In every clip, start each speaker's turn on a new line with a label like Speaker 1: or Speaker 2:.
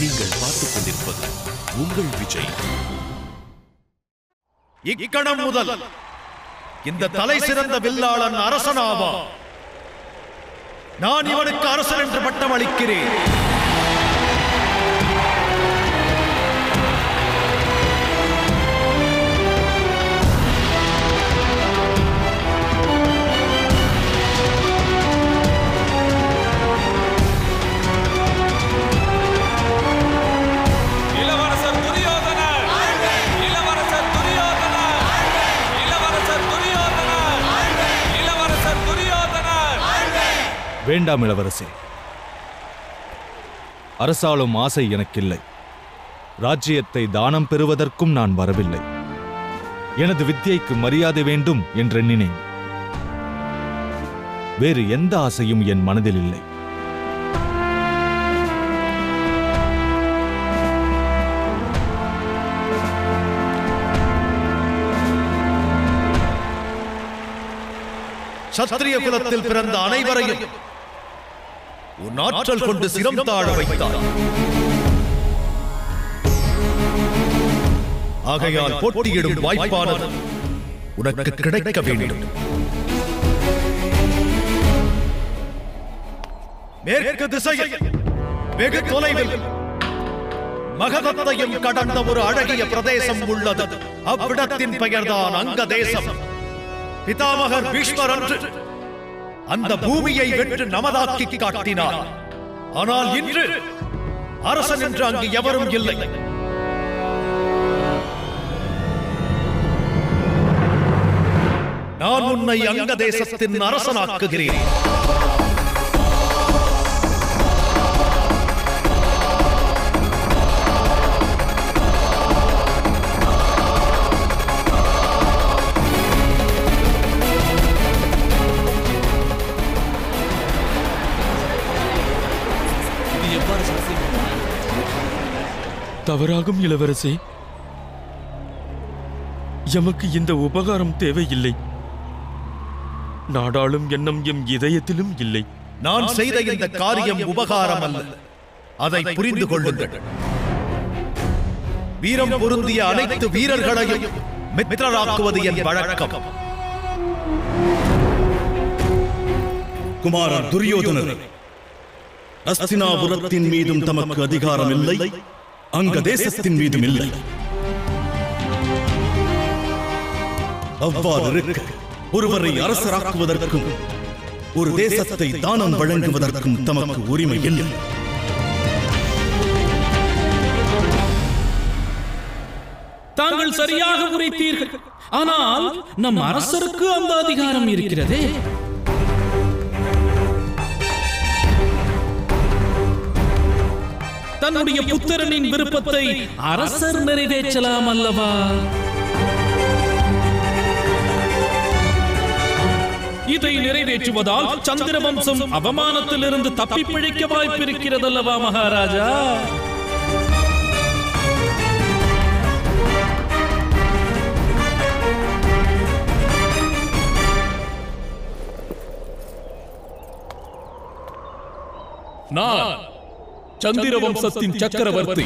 Speaker 1: நீங்கள் பார்த்துக் கொண்டிருப்பது உங்கள் விஜய். இக்கணம் முதல் இந்த தலை சிறந்த வில்லாளன் அரசனாவா. நான் இவனுக்கு அரசன் என்று பட்டம் அளிக்கிறேன்.
Speaker 2: வேண்டாம் இளவரசே, அரசாளும் ஆசை எனக்கில்லை. ராஜ்யத்தை தானம் பெறுவதற்கும் நான் வரவில்லை. எனது வித்யைக்கு மரியாதை வேண்டும் என்றெண்ணினேன். வேறு எந்த ஆசையும் என் மனதில் இல்லை.
Speaker 1: சத்திரிய குலத்தில் பிறந்த அனைவரையும் உன் ஆற்றல் கொண்டு சிரம் தாழ வைத்தார். ஆகையால் போட்டியிடும் வாய்ப்பானது உனக்கு கிடைக்க வேண்டும். மேற்கு திசையில் வெகு தொலைவில் மகதத்தையும் கடந்த ஒரு அழகிய பிரதேசம் உள்ளது. அவ்விடத்தின் பெயர்தான் அங்க தேசம். பிதாமகர் பீஷ்மர் அன்று அந்த பூமியை வென்று நமதாக்கி காட்டினார். ஆனால் இன்று அரசன் என்று அங்கு எவரும் இல்லை. நான் உன்னை அங்க தேசத்தின் அரசனாக்குகிறேன்.
Speaker 3: தவறாகும் இளவரசே, எமக்கு இந்த உபகாரம் தேவையில்லை. நாடாளும் எண்ணம் எம் இதயத்திலும் இல்லை.
Speaker 1: நான் செய்த இந்த காரியம் உபகாரம் அல்ல, அதை புரிந்து கொள்ளுங்கள். வீரம் பொருந்திய அனைத்து வீரர்களையும் மித்திரராக்குவது என் வழக்கம்.
Speaker 4: குமாரர் துரியோதனர், அஸ்தினாபுரத்தின் மீதும் தமக்கு அதிகாரம் இல்லை, அங்க தேசத்தின் மீதும் இல்லை. அவ்வாறு இருக்க ஒருவரை அரசராக்குவதற்கும் ஒரு தேசத்தை தானம் வழங்குவதற்கும் தமக்கு உரிமை இல்லை.
Speaker 5: தாங்கள் சரியாக உரைத்தீர்கள். ஆனால் நம் அரசருக்கு அந்த அதிகாரம் இருக்கிறதே. தன்னுடைய புத்திரனின் விருப்பத்தை அரசர் நிறைவேற்றலாம் அல்லவா? இதை நிறைவேற்றுவதால் சந்திர வம்சம் அவமானத்திலிருந்து தப்பி பிழைக்க வாய்ப்பிருக்கிறதல்லவா மகாராஜா? நான் சந்திர வம்சத்தின் சக்கரவர்த்தி.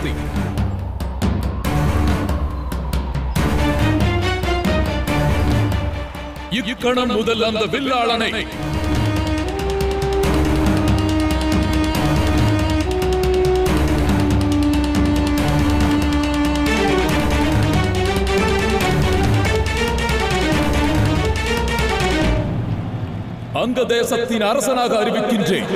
Speaker 5: இக்கணம் முதல் அந்த வில்லாளனை அங்க தேசத்தின் அரசனாக அறிவிக்கின்றேன்.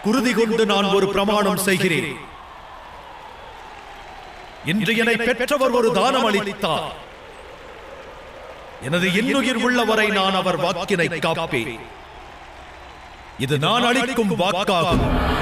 Speaker 1: குருதி கொண்டு நான் ஒரு பிரமாணம் செய்கிறேன். இன்று என்னை பெற்றவர் ஒரு தானம் அளித்தார். எனது இன்னுயிர் உள்ளவரை நான் அவர் வாக்கினை காப்பேன். இது நான் அளிக்கும் வாக்காகும்.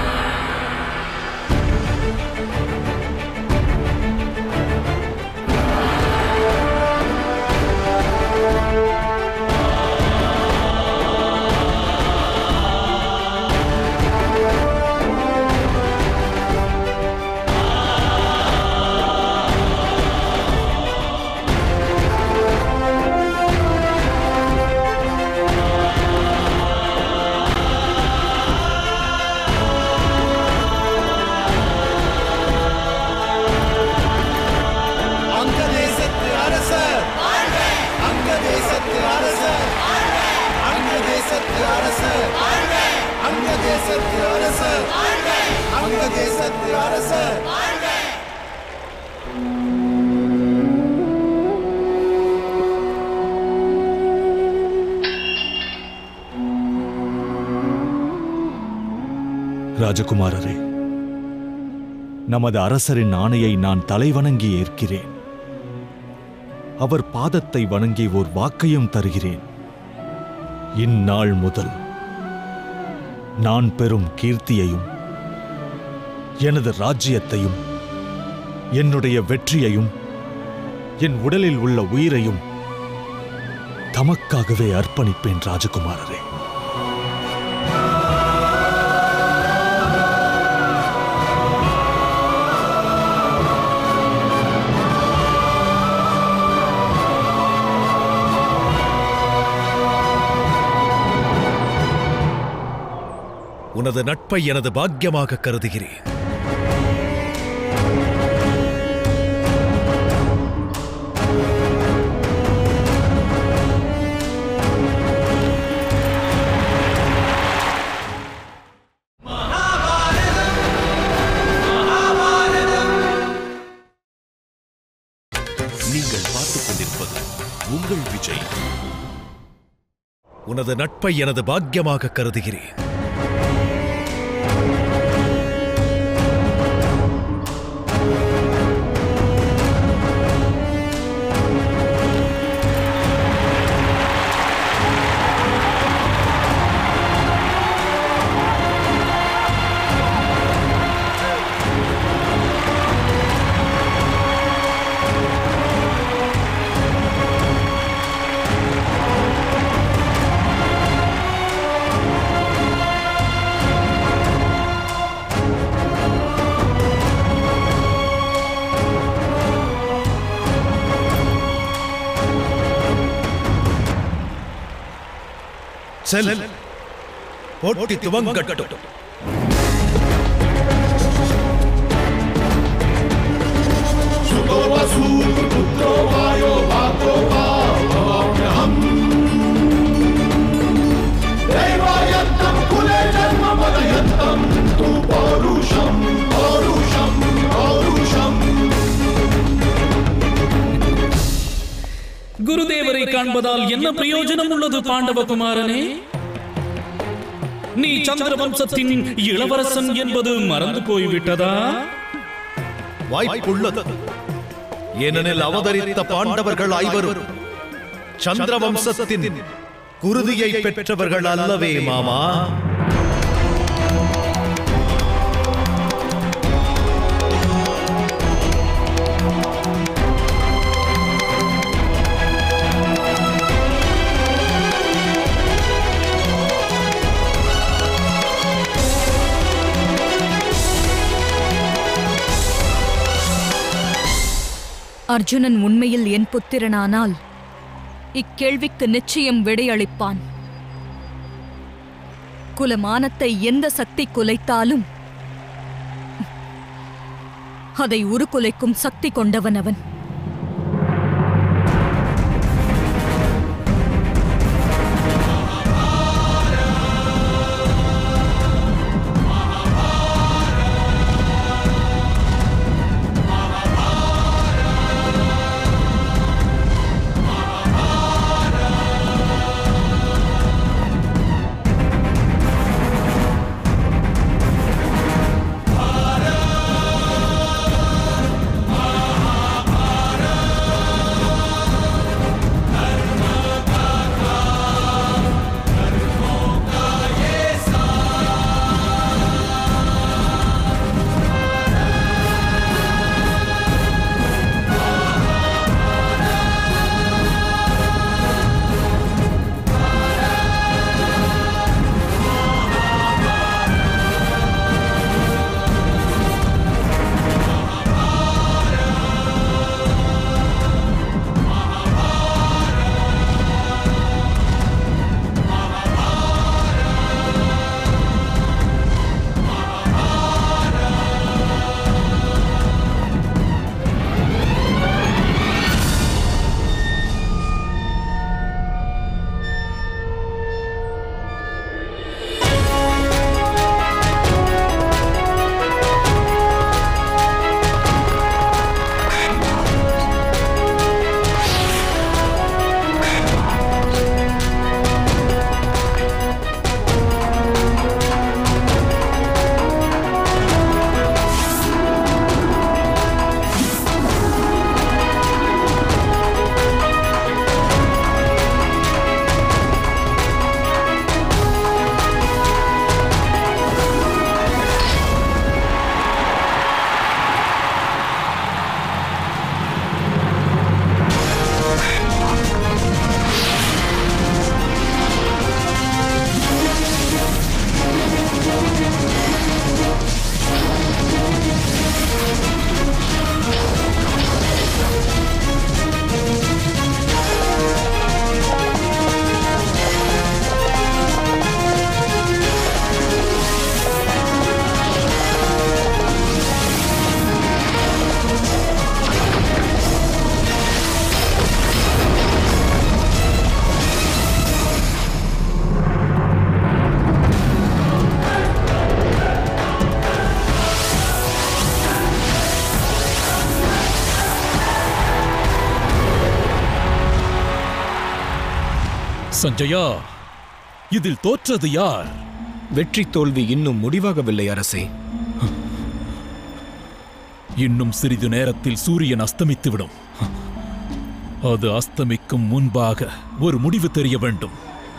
Speaker 2: ராஜகுமாரரே, நமது அரசரின் ஆணையை நான் தலைவணங்கி ஏற்கிறேன். அவர் பாதத்தை வணங்கி ஓர் வாக்கையும் தருகிறேன். இந்நாள் முதல் நான் பெறும் கீர்த்தியையும் எனது ராஜ்யத்தையும் என்னுடைய வெற்றியையும் என் உடலில் உள்ள உயிரையும் தமக்காகவே அர்ப்பணிப்பேன். ராஜகுமாரரே,
Speaker 1: உனது நட்பை எனது பாக்கியமாக கருதுகிறேன். நீங்கள் பார்த்துக் கொண்டிருப்பது உங்கள் விஜய். உனது நட்பை எனது பாக்கியமாக கருதுகிறேன். செல், போட்டி துவங்கட்டும்.
Speaker 5: குருதேவரை காண்பதால் என்ன பிரயோஜனம் உள்ளது பாண்டவகுமாரனே? நீ சந்திர வம்சத்தின் இளவரசன் என்பது மறந்து போய்விட்டதா?
Speaker 1: வாய்ப்புள்ளது. ஏனெனில் அவதரித்த பாண்டவர்கள் ஐவரும் சந்திர வம்சத்தின் குருதியை பெற்றவர்கள் அல்லவே மாமா.
Speaker 6: அர்ஜுனன் உண்மையில் என் புத்திரனானால் இக்கேள்விக்கு நிச்சயம் விடையளிப்பான். குலமானத்தை எந்த சக்தி குலைத்தாலும் அதை உருக்குலைக்கும் சக்தி கொண்டவன் அவன்.
Speaker 5: சஞ்சயா, இதில் தோற்றது யார்?
Speaker 7: வெற்றி தோல்வி இன்னும் முடிவாகவில்லை அரசே.
Speaker 5: இன்னும் சிறிது நேரத்தில் சூரியன் அஸ்தமித்துவிடும். அது அஸ்தமிக்கும் முன்பாக ஒரு முடிவு தெரிய வேண்டும்.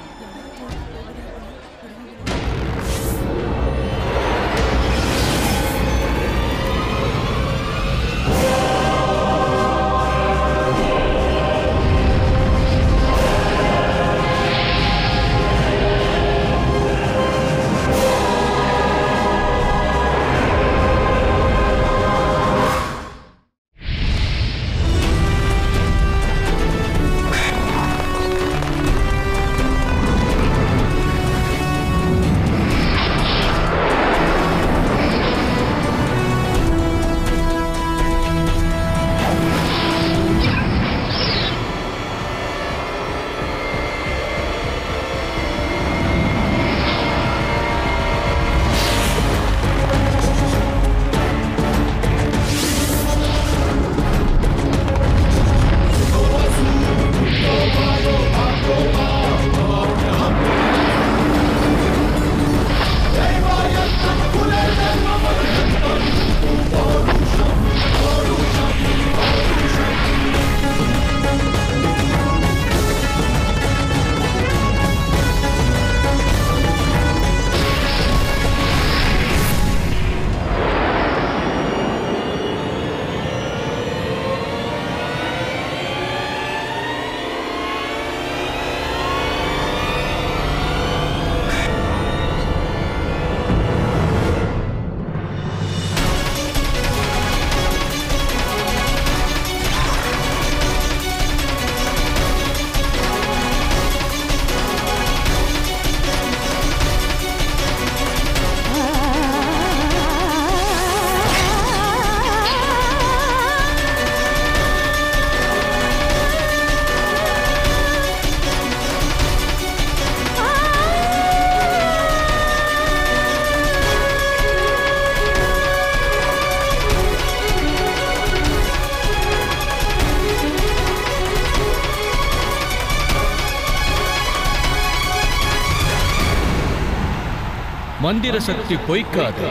Speaker 8: மந்திர சக்தி பொய்க்காது.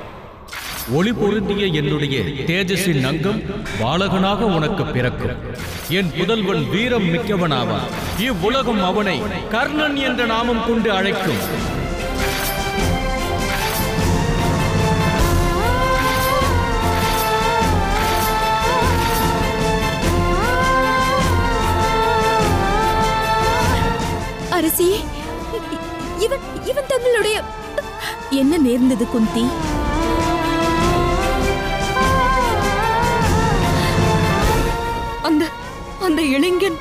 Speaker 8: ஒளி பொருந்திய என்னுடைய தேஜஸின் அங்கம் பாலகனாக உனக்கு பிறக்கும். என் புதல்வன் வீரம் மிக்கவனாவான். இவ்வுலகம் அவனை கர்ணன் என்ற நாமம் கொண்டு அழைக்கும்.
Speaker 6: அரசி, இவன் தங்களுடைய... என்ன நேர்ந்தது குந்தி? அந்த இளைஞன்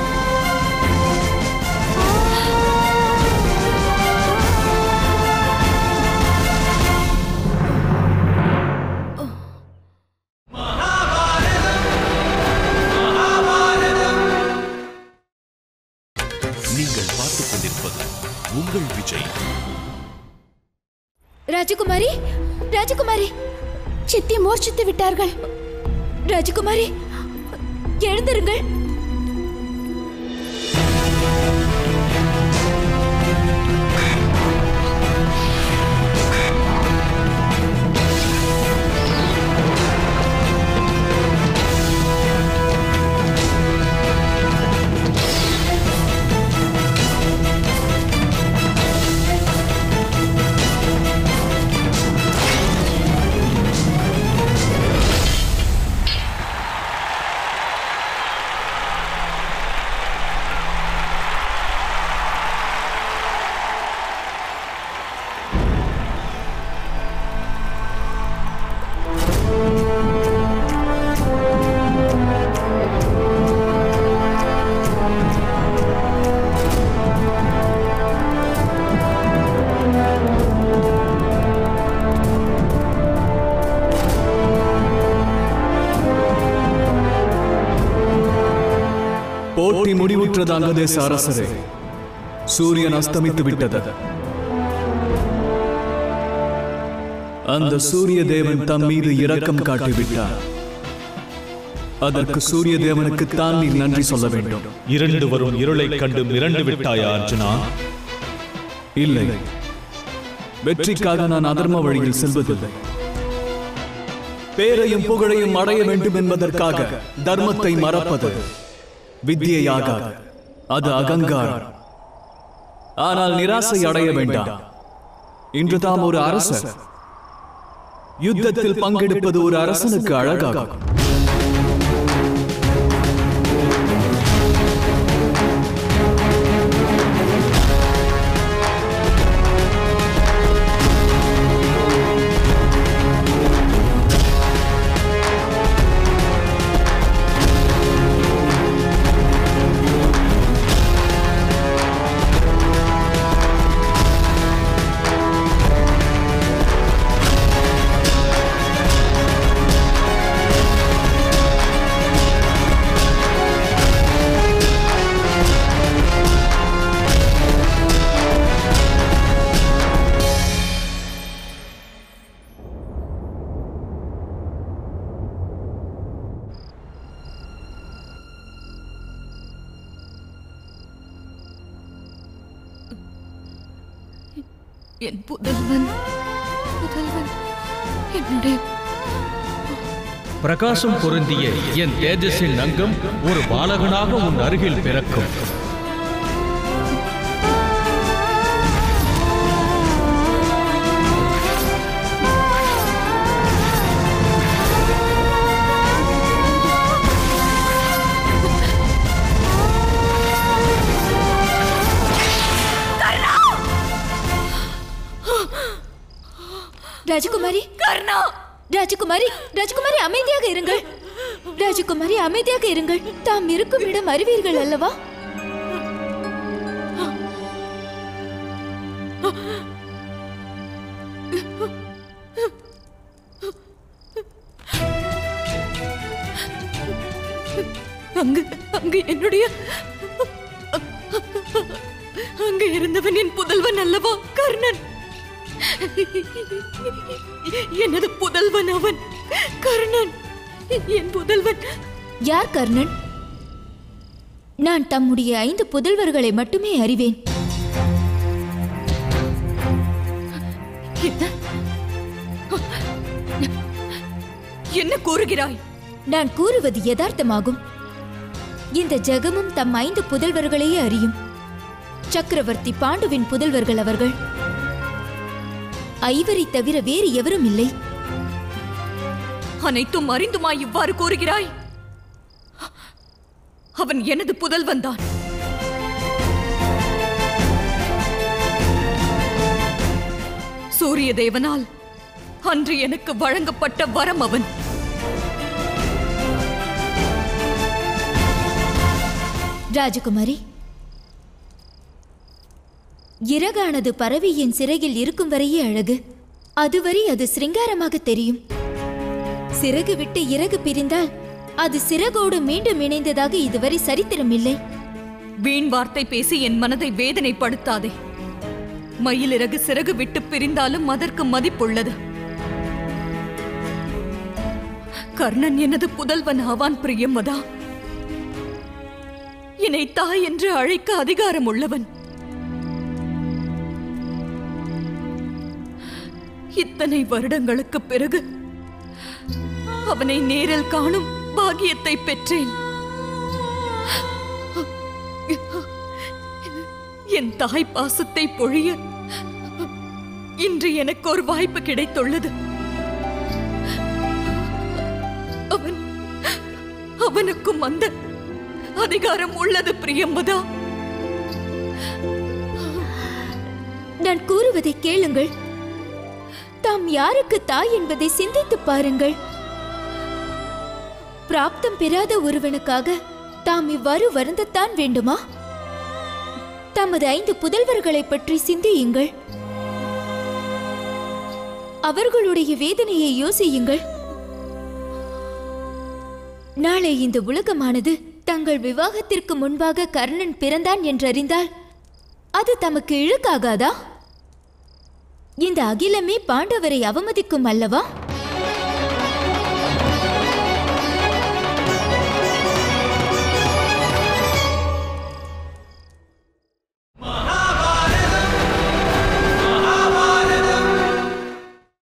Speaker 2: நீங்கள் பார்த்துக் கொண்டிருப்பது உங்கள் விஜய்.
Speaker 6: ராஜகுமாரி, ராஜகுமாரி, சித்தி மூர்ச்சித்து விட்டார்கள். ராஜகுமாரி, எழுந்திருங்கள்.
Speaker 7: போட்டி முடிவுற்றது அங்கதேச அரசரே. சூரியன் அஸ்தமித்து விட்டது. அந்த சூரிய தேவன் தம் மீது இரக்கம் காட்டிவிட்டார். அதற்கு சூரிய தேவனுக்கு தான் நீ நன்றி சொல்ல வேண்டும்.
Speaker 9: இரண்டு வரும் இருளைக் கண்டு மிரண்டு விட்டாயா அர்ஜுனா?
Speaker 7: இல்லை, வெற்றிக்காக நான் அதர்ம வழியில் செல்வதில்லை. பேரையும் புகழையும் அடைய வேண்டும் என்பதற்காக தர்மத்தை மறப்பது வித்தியையாகாது. அது அகங்காரம். ஆனால் நிராசை அடைய வேண்டாம். இன்று தாம் ஒரு அரசர். யுத்தத்தில் பங்கெடுப்பது ஒரு அரசனுக்கு அழகாகும்.
Speaker 6: என் புதல்வன் என்னுடைய
Speaker 8: பிரகாசம் பொருந்திய என் தேஜஸின் அங்கம் ஒரு பாலகனாக உன் அருகில் பிறக்கும்.
Speaker 6: ராஜகுமாரி, கர்ணா! ராஜகுமாரி, ராஜகுமாரி அமைதியாக இருங்கள். ராஜகுமாரி அமைதியாக இருங்கள். தாம் இருக்கும் இடம் அறிவீர்கள் அல்லவா? அங்கு என்னுடைய அங்கு இருந்தவன் என் புதல்வன் அல்லவா கர்ணன்? எனது புதல்வன் அவன். கர்ணன் என் புதல்வன். யார் கர்ணன்? நான் தம்முடைய 5 புதல்வர்களை மட்டுமே அறிவேன். என்ன கூறுகிறாய்? நான் கூறுவது யதார்த்தமாகும். இந்த ஜகமும் தம் 5 புதல்வர்களையே அறியும். சக்கரவர்த்தி பாண்டுவின் புதல்வர்கள் அவர்கள். ஐவரை தவிர வேறு எவரும் இல்லை. அனைத்தும் அறிந்துமா இவ்வாறு கூறுகிறாய்? அவன் எனது புதல்வன் தான். சூரிய தேவனால் அன்று எனக்கு வழங்கப்பட்ட வரம் அவன். ராஜகுமாரி, இறகானது பறவையின் சிறகில் இருக்கும் வரையே அழகு. அதுவரை அது சிருங்காரமாக தெரியும். சிறகு விட்டு இறகு பிரிந்தால் அது சிறகோடு மீண்டும் இணைந்ததாக இதுவரை சரித்திரம் இல்லை. வீண் வார்த்தை பேசி என் மனதை வேதனைப்படுத்தாதே. மயிலிறகு சிறகு விட்டு பிரிந்தாலும் அதற்கு மதிப்புள்ளது. கர்ணன் எனது புதல்வன் ஆவான் பிரியமதா. என்னை தாய் என்று அழைக்க அதிகாரம் உள்ளவன். இத்தனை வருடங்களுக்கு பிறகு அவனை நேரில் காணும் பாக்கியத்தை பெற்றேன். என் தாய் பாசத்தை பொழிய இன்று எனக்கு ஒரு வாய்ப்பு கிடைத்துள்ளது. அவனுக்கும் அந்த அதிகாரம் உள்ளது பிரியம்பதா. நான் கூறுவதை கேளுங்கள். தாம் யாருக்கு தாய் என்பதை சிந்தித்து பாருங்கள். பிராப்தம் பெறாத ஒருவனுக்காக தாம் இவ்வாறு வருந்தத்தான் வேண்டுமா? தமது 5 புதல்வர்களை பற்றி சிந்தியுங்கள். அவர்களுடைய வேதனையை யோசியுங்கள். நாளை இந்த உலகமானது தங்கள் விவாகத்திற்கு முன்பாக கர்ணன் பிறந்தான் என்றறிந்தால் அது தமக்கு இழுக்காகாதா? இந்த அகிலமே பாண்டவரை அவமதிக்கும் அல்லவா?